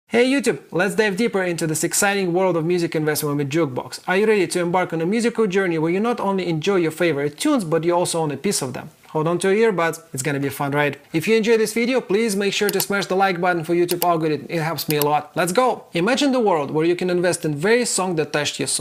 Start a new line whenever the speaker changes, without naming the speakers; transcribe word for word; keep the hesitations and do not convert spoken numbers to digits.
Hey YouTube, let's dive deeper into this exciting world of music investment with Jukebox. Are you ready to embark on a musical journey where you not only enjoy your favorite tunes, but you also own a piece of them? Hold on to your earbuds, it's gonna be a fun ride. If you enjoyed this video, please make sure to smash the like button for YouTube algorithm, it helps me a lot. Let's go! Imagine the world where you can invest in various songs that touched your soul.